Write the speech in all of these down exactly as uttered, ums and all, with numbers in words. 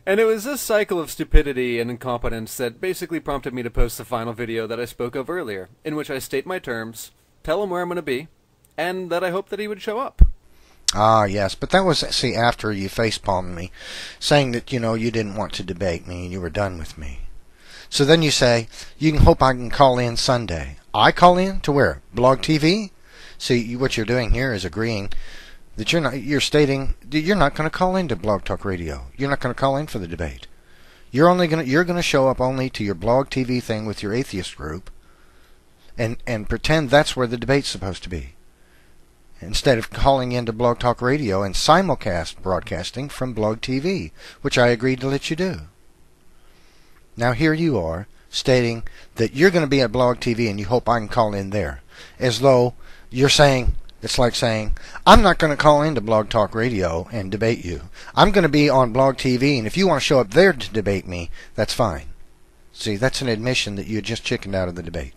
And it was this cycle of stupidity and incompetence that basically prompted me to post the final video that I spoke of earlier, in which I state my terms, tell him where I'm going to be, and that I hope that he would show up. Ah, yes, but that was, see, after you facepalmed me, saying that, you know, you didn't want to debate me and you were done with me. So then you say, you can hope I can call in Sunday. I call in? To where? Blog T V? See, what you're doing here is agreeing that you're not, you're stating that you're not going to call into Blog Talk Radio. You're not going to call in for the debate. You're only going to, you're going to show up only to your Blog T V thing with your atheist group and, and pretend that's where the debate's supposed to be, instead of calling into Blog Talk Radio and simulcast broadcasting from Blog T V, which I agreed to let you do. Now here you are, stating that you're going to be at Blog T V and you hope I can call in there, as though you're saying, it's like saying, I'm not going to call into Blog Talk Radio and debate you. I'm going to be on Blog T V, and if you want to show up there to debate me, that's fine. See, that's an admission that you just chickened out of the debate.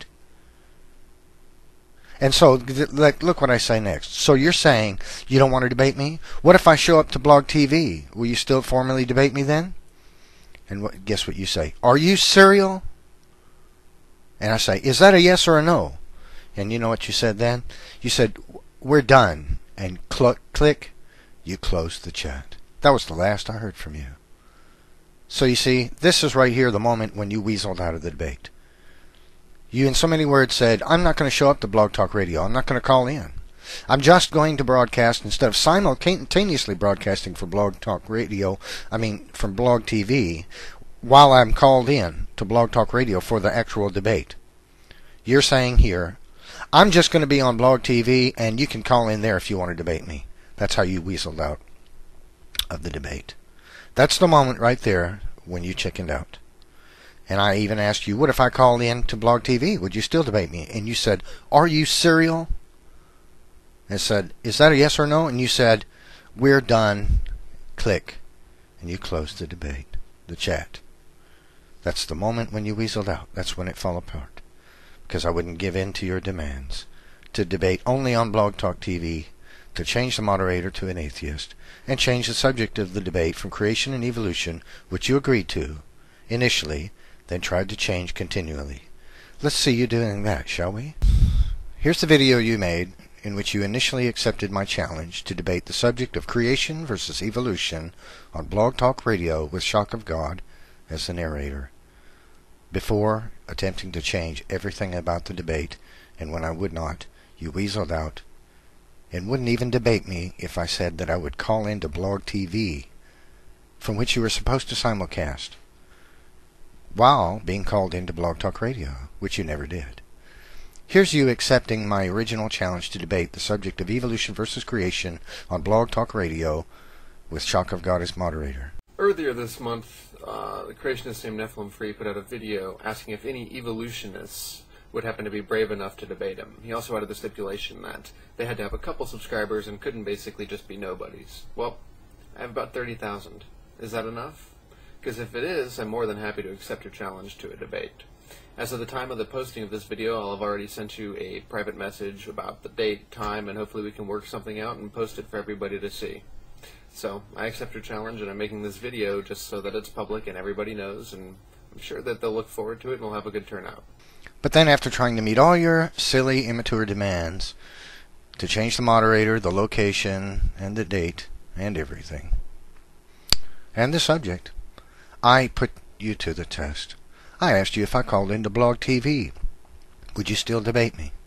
And so, look what I say next. So you're saying you don't want to debate me? What if I show up to Blog T V? Will you still formally debate me then? And what, guess what you say? Are you serial? And I say, is that a yes or a no? And you know what you said then? You said, we're done. And cl click, you closed the chat. That was the last I heard from you. So you see, this is right here the moment when you weaseled out of the debate. You, in so many words, said, I'm not going to show up to Blog Talk Radio. I'm not going to call in. I'm just going to broadcast, instead of simultaneously broadcasting for Blog Talk Radio, I mean, from Blog T V, while I'm called in to Blog Talk Radio for the actual debate. You're saying here, I'm just going to be on Blog T V, and you can call in there if you want to debate me. That's how you weaseled out of the debate. That's the moment right there when you chickened out. And I even asked you, what if I called in to Blog T V? Would you still debate me? And you said, are you serial? And I said, is that a yes or no? And you said, we're done. Click. And you closed the debate, the chat. That's the moment when you weaseled out. That's when it fell apart. Because I wouldn't give in to your demands to debate only on Blog Talk T V, to change the moderator to an atheist, and change the subject of the debate from creation and evolution, which you agreed to initially, then tried to change continually. Let's see you doing that, shall we? Here's the video you made in which you initially accepted my challenge to debate the subject of creation versus evolution on Blog Talk Radio with Shock of God as the narrator, before attempting to change everything about the debate, and when I would not, you weaseled out and wouldn't even debate me if I said that I would call into Blog T V, from which you were supposed to simulcast, while being called into Blog Talk Radio, which you never did. Here's you accepting my original challenge to debate the subject of evolution versus creation on Blog Talk Radio with Shock of God as moderator. Earlier this month, uh, the creationist named Nephilimfree put out a video asking if any evolutionists would happen to be brave enough to debate him. He also added the stipulation that they had to have a couple subscribers and couldn't basically just be nobodies. Well, I have about thirty thousand. Is that enough? Because if it is, I'm more than happy to accept your challenge to a debate. As of the time of the posting of this video, I'll have already sent you a private message about the date, time, and hopefully we can work something out and post it for everybody to see. So, I accept your challenge, and I'm making this video just so that it's public and everybody knows, and I'm sure that they'll look forward to it and we'll have a good turnout. But then after trying to meet all your silly, immature demands to change the moderator, the location, and the date, and everything, and the subject, I put you to the test. I asked you if I called into Blog T V, would you still debate me?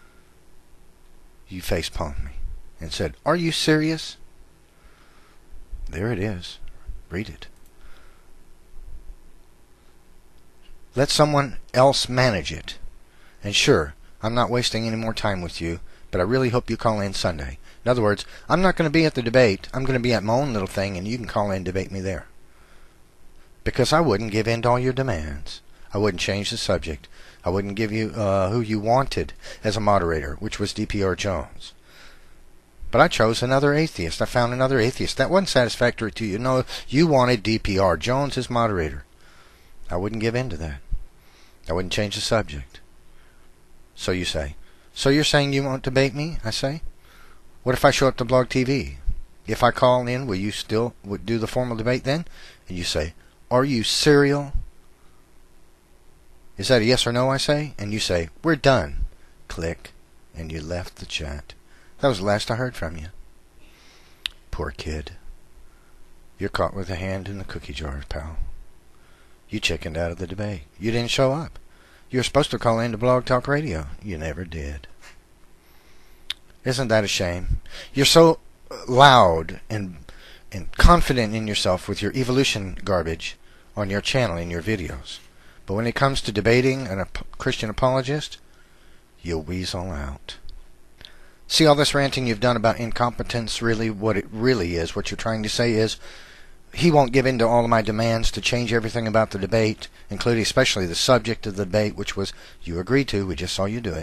You facepalmed me and said, are you serious? There it is. Read it. Let someone else manage it. And sure, I'm not wasting any more time with you, but I really hope you call in Sunday. In other words, I'm not going to be at the debate. I'm going to be at my own little thing, and you can call in and debate me there. Because I wouldn't give in to all your demands. I wouldn't change the subject. I wouldn't give you uh, who you wanted as a moderator, which was D P R Jones. But I chose another atheist. I found another atheist. That wasn't satisfactory to you. No, you wanted D P R Jones as moderator. I wouldn't give in to that. I wouldn't change the subject. So you say. So you're saying you won't debate me? I say. What if I show up to Blog T V? If I call in, will you still would do the formal debate then? And you say, are you serial? Is that a yes or no, I say? And you say, we're done. Click. And you left the chat. That was the last I heard from you. Poor kid. You're caught with a hand in the cookie jar, pal. You chickened out of the debate. You didn't show up. You were supposed to call in to Blog Talk Radio. You never did. Isn't that a shame? You're so loud and and confident in yourself with your evolution garbage on your channel in your videos. But when it comes to debating an ap- Christian apologist, you weasel out. See all this ranting you've done about incompetence, really what it really is, what you're trying to say is, he won't give in to all of my demands to change everything about the debate, including especially the subject of the debate, which was, you agreed to, we just saw you do it.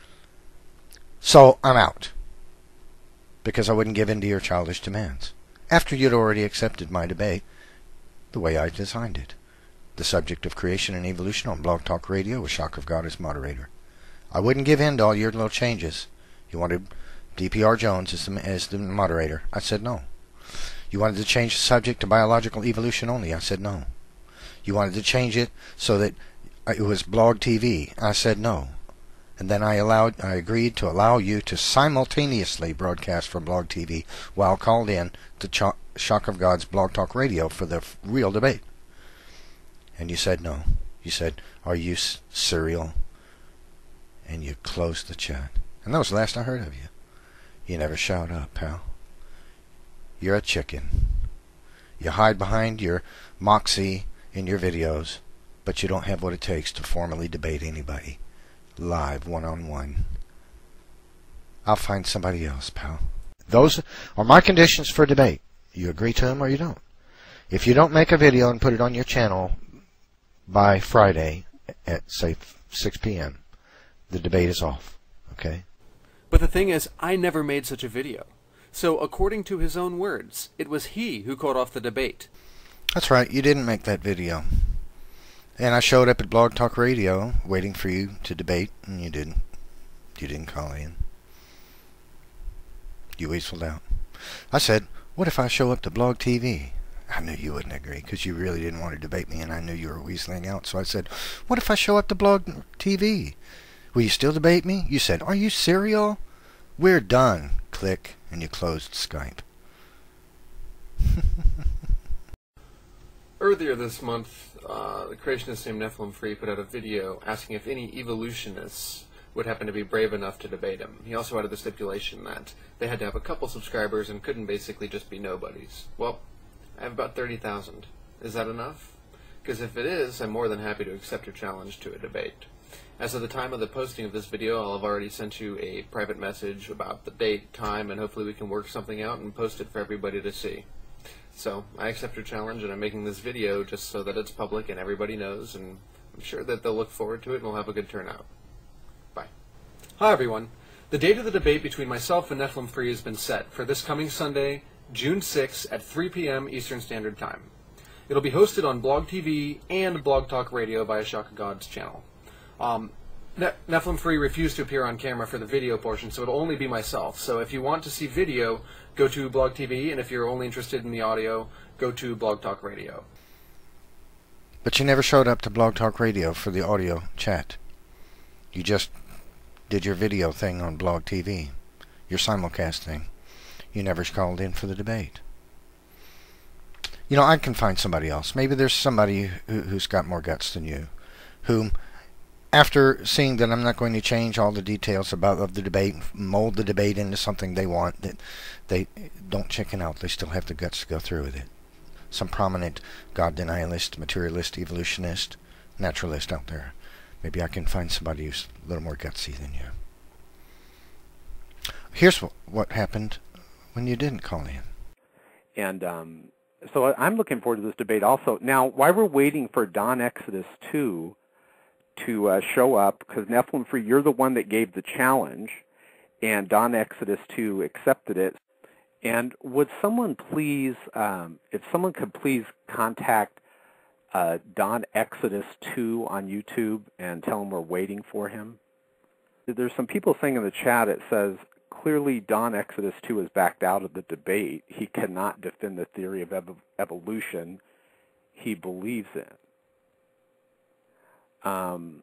So I'm out. Because I wouldn't give in to your childish demands. After you'd already accepted my debate, the way I designed it. The subject of creation and evolution on Blog Talk Radio with Shock of God as moderator. I wouldn't give in to all your little changes. You wanted D P R Jones as the, as the moderator. I said no. You wanted to change the subject to biological evolution only. I said no. You wanted to change it so that it was Blog T V. I said no. And then I allowed, I agreed to allow you to simultaneously broadcast from Blog T V while called in to Ch- Shock of God's Blog Talk Radio for the f- real debate. And you said no. You said, are you s- serial? And you closed the chat. And that was the last I heard of you. You never showed up, pal. You're a chicken. You hide behind your moxie in your videos, but you don't have what it takes to formally debate anybody. Live, one-on-one. I'll find somebody else, pal. Those are my conditions for debate. You agree to them or you don't. If you don't make a video and put it on your channel by Friday at, say, six p.m., the debate is off. Okay? But the thing is, I never made such a video. So, according to his own words, it was he who called off the debate. That's right, you didn't make that video. And I showed up at Blog Talk Radio waiting for you to debate, and you didn't. You didn't call in. You weaseled out. I said, what if I show up to Blog T V? I knew you wouldn't agree, because you really didn't want to debate me, and I knew you were weaseling out. So I said, what if I show up to Blog T V? Will you still debate me? You said, are you serial? We're done. Click, and you closed Skype. Earlier this month, uh, the creationist named Nephilimfree put out a video asking if any evolutionists would happen to be brave enough to debate him. He also added the stipulation that they had to have a couple subscribers and couldn't basically just be nobodies. Well, I have about thirty thousand. Is that enough? Because if it is, I'm more than happy to accept your challenge to a debate. As of the time of the posting of this video, I'll have already sent you a private message about the date, time, and hopefully we can work something out and post it for everybody to see. So, I accept your challenge, and I'm making this video just so that it's public and everybody knows, and I'm sure that they'll look forward to it and we'll have a good turnout. Bye. Hi everyone. The date of the debate between myself and Nephilimfree has been set for this coming Sunday, June sixth at three p.m. Eastern Standard Time. It'll be hosted on Blog T V and Blog Talk Radio via Shock of God's channel. Um, ne Nephilimfree refused to appear on camera for the video portion, so it'll only be myself. So if you want to see video, go to Blog T V, and if you're only interested in the audio, go to Blog Talk Radio. But you never showed up to Blog Talk Radio for the audio chat. You just did your video thing on Blog T V, your simulcast thing. You never called in for the debate. You know, I can find somebody else. Maybe there's somebody who, who's got more guts than you, whom, after seeing that I'm not going to change all the details about of the debate, mold the debate into something they want, that they don't chicken out. They still have the guts to go through with it. Some prominent God denialist, materialist, evolutionist, naturalist out there. Maybe I can find somebody who's a little more gutsy than you. Here's what, what happened when you didn't call in. And um, so I'm looking forward to this debate also. Now, while we're waiting for Don Exodus two to uh, show up, because Nephilimfree, you're the one that gave the challenge, and Don Exodus two accepted it. And would someone please, um, if someone could please contact uh, Don Exodus two on YouTube and tell him we're waiting for him? There's some people saying in the chat, it says, clearly Don Exodus two has backed out of the debate. He cannot defend the theory of ev evolution, he believes in. Um,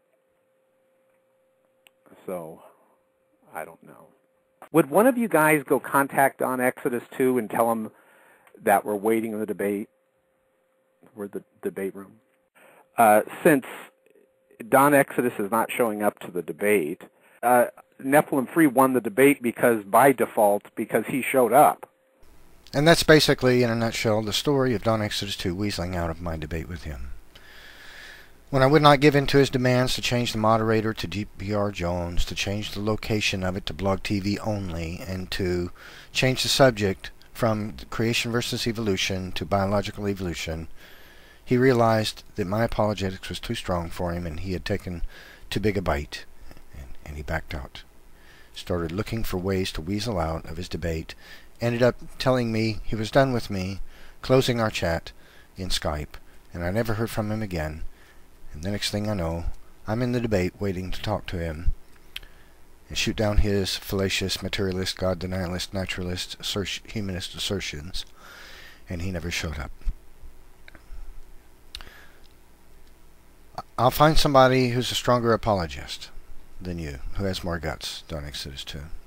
so, I don't know. Would one of you guys go contact Don Exodus two and tell him that we're waiting in the debate? We're the debate room. Uh, since Don Exodus is not showing up to the debate, uh, Nephilimfree won the debate because by default, because he showed up. And that's basically, in a nutshell, the story of Don Exodus two weaseling out of my debate with him. When I would not give in to his demands to change the moderator to D P R Jones, to change the location of it to Blog T V only, and to change the subject from creation versus evolution to biological evolution, he realized that my apologetics was too strong for him and he had taken too big a bite, and, and he backed out. Started looking for ways to weasel out of his debate, ended up telling me he was done with me, closing our chat in Skype, and I never heard from him again. And the next thing I know, I'm in the debate waiting to talk to him and shoot down his fallacious materialist, God denialist, naturalist, assert humanist assertions, and he never showed up. I'll find somebody who's a stronger apologist than you, who has more guts, Don Exodus two.